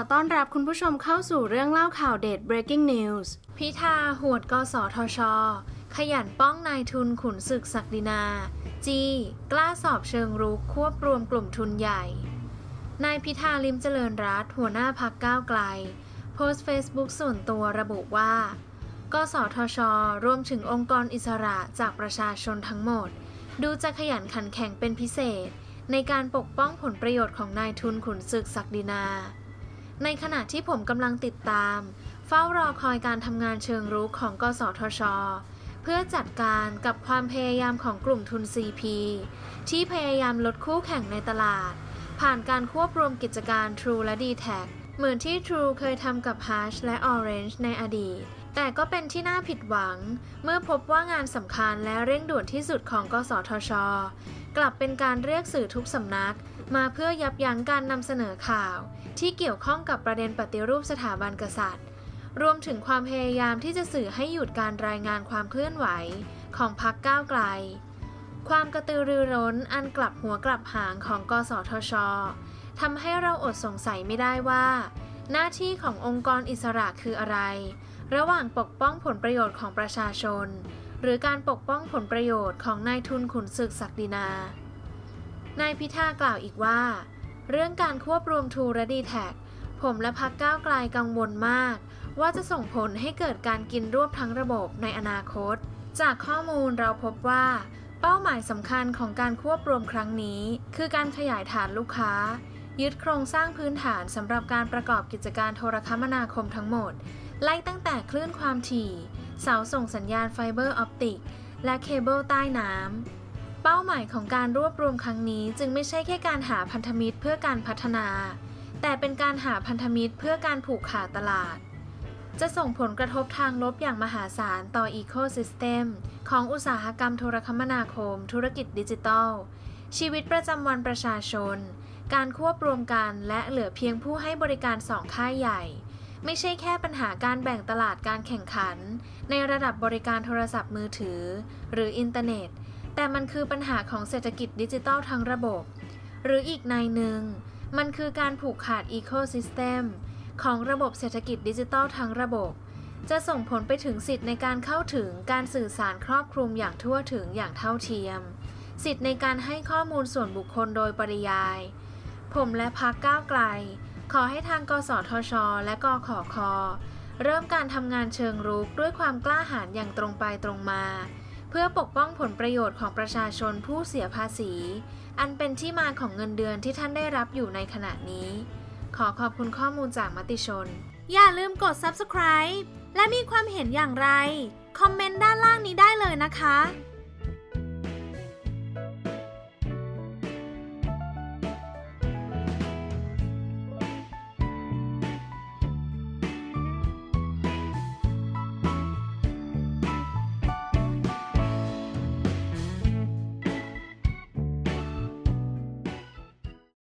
ต้อนรับคุณผู้ชมเข้าสู่เรื่องเล่าข่าวเด็ด Breaking News พิธาหวดกสทช.ขยันป้องนายทุนขุนศึกศักดินาจีกล้าสอบเชิงรุกควบรวมกลุ่มทุนใหญ่นายพิธาลิ้มเจริญรัตน์หัวหน้าพรรคก้าวไกลโพสต์ Facebook ส่วนตัวระบุว่ากสทช.รวมถึงองค์กรอิสระจากประชาชนทั้งหมดดูจะขยันขันแข็งเป็นพิเศษในการปกป้องผลประโยชน์ของนายทุนขุนศึกศักดินาในขณะที่ผมกำลังติดตามเฝ้ารอคอยการทำงานเชิงรุกของกสทช.เพื่อจัดการกับความพยายามของกลุ่มทุน CP ที่พยายามลดคู่แข่งในตลาดผ่านการควบรวมกิจการ True และ D-Tag เหมือนที่ True เคยทำกับ Hush และ Orange ในอดีตแต่ก็เป็นที่น่าผิดหวังเมื่อพบว่างานสำคัญและเร่งด่วนที่สุดของกสทช.กลับเป็นการเรียกสื่อทุกสำนักมาเพื่อยับยั้งการนำเสนอข่าวที่เกี่ยวข้องกับประเด็นปฏิรูปสถาบันกษัตริย์รวมถึงความพยายามที่จะสื่อให้หยุดการรายงานความเคลื่อนไหวของพรรคก้าวไกลความกระตือรือร้นอันกลับหัวกลับหางของกสทช.ทำให้เราอดสงสัยไม่ได้ว่าหน้าที่ขององค์กรอิสระคืออะไรระหว่างปกป้องผลประโยชน์ของประชาชนหรือการปกป้องผลประโยชน์ของนายทุนขุนศึกศักดินานายพิธากล่าวอีกว่าเรื่องการควบรวม True และ D-Tag ผมและพรรคก้าวไกลกังวลมากว่าจะส่งผลให้เกิดการกินรวบทั้งระบบในอนาคตจากข้อมูลเราพบว่าเป้าหมายสำคัญของการควบรวมครั้งนี้คือการขยายฐานลูกค้ายึดโครงสร้างพื้นฐานสำหรับการประกอบกิจการโทรคมนาคมทั้งหมดไล่ตั้งแต่คลื่นความถี่เสาส่งสัญญาณไฟเบอร์ออปติกและเคเบิลใต้น้ำเป้าหมายของการรวบรวมครั้งนี้จึงไม่ใช่แค่การหาพันธมิตรเพื่อการพัฒนาแต่เป็นการหาพันธมิตรเพื่อการผูกขาดตลาดจะส่งผลกระทบทางลบอย่างมหาศาลต่ออีโคซิสเต็มของอุตสาหกรรมโทรคมนาคมธุรกิจดิจิทัลชีวิตประจำวันประชาชนการควบรวมกันและเหลือเพียงผู้ให้บริการสองค่ายใหญ่ไม่ใช่แค่ปัญหาการแบ่งตลาดการแข่งขันในระดับบริการโทรศัพท์มือถือหรืออินเทอร์เน็ตแต่มันคือปัญหาของเศรษฐกิจดิจิทัลทั้งระบบหรืออีกนัยหนึ่งมันคือการผูกขาดอีโคซิสเต็มของระบบเศรษฐกิจดิจิทัลทั้งระบบจะส่งผลไปถึงสิทธิในการเข้าถึงการสื่อสารครอบคลุมอย่างทั่วถึงอย่างเท่าเทียมสิทธิในการให้ข้อมูลส่วนบุคคลโดยปริยายผมและพรรคก้าวไกลขอให้ทางกสทช.และกขค.เริ่มการทำงานเชิงรุกด้วยความกล้าหาญอย่างตรงไปตรงมาเพื่อปกป้องผลประโยชน์ของประชาชนผู้เสียภาษีอันเป็นที่มาของเงินเดือนที่ท่านได้รับอยู่ในขณะนี้ขอขอบคุณข้อมูลจากมติชนอย่าลืมกด Subscribe และมีความเห็นอย่างไรคอมเมนต์ด้านล่างนี้ได้เลยนะคะ